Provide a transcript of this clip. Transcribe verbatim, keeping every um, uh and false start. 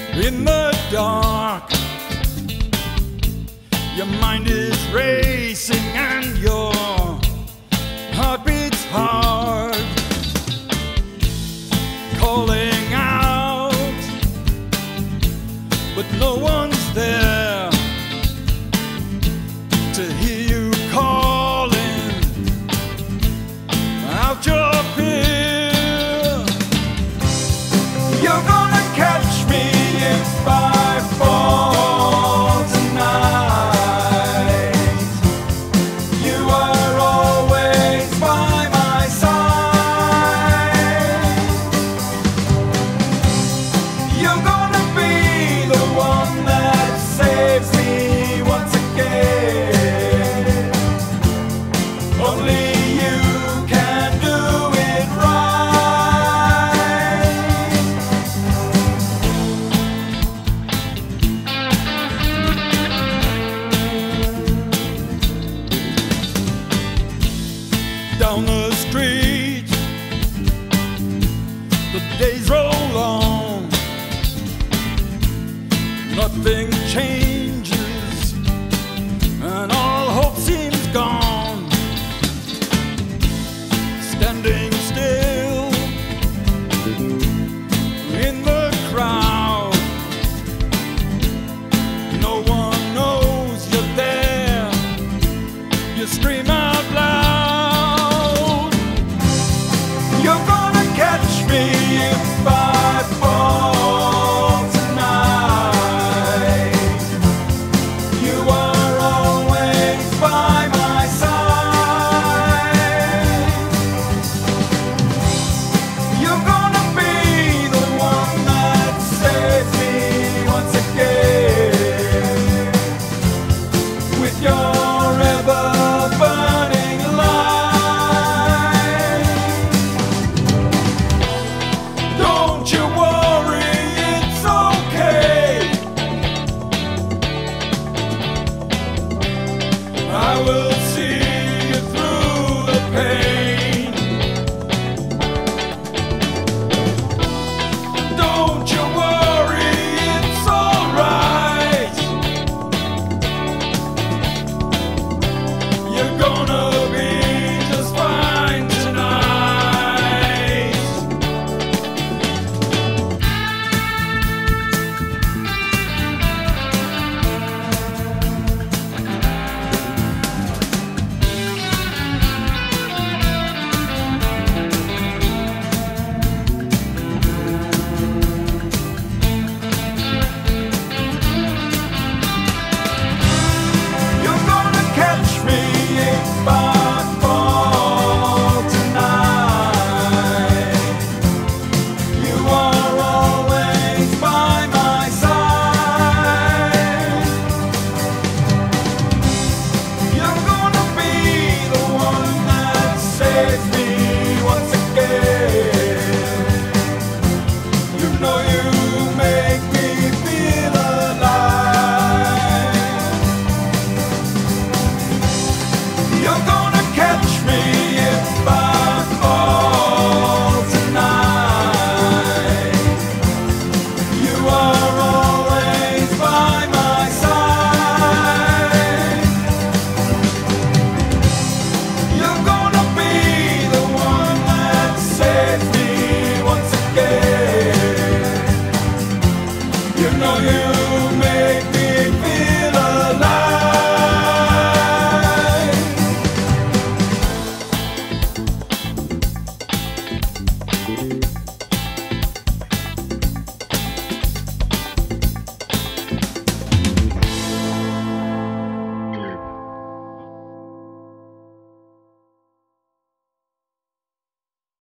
in the dark. Your mind is racing and your heart beats hard, calling out, but no one's there to hear you calling out your fear. You're gonna catch me if I fall tonight. You are always by my side. You're gonna be the one that saves me once again. Only you can do it right. Down the street, the days roll on. Nothing changes, and all hope seems gone. Standing still in the crowd, no one knows you're there. You scream out loud. You're gonna catch me if I fall tonight. You are always by my side. You're gonna be the one that saves me once again. With your ever-burning light. Don't you worry, it's okay. I will see you through the pain. Don't you worry, it's alright. You're gonna be just fine tonight. You're gonna catch me if I fall tonight. You are always by my side. You're gonna be the one that saves me once again. You know you make me feel alive. You're gonna catch me if I fall tonight. You are always by my side. You're gonna be the one that saves me once again. You know you make me feel alive.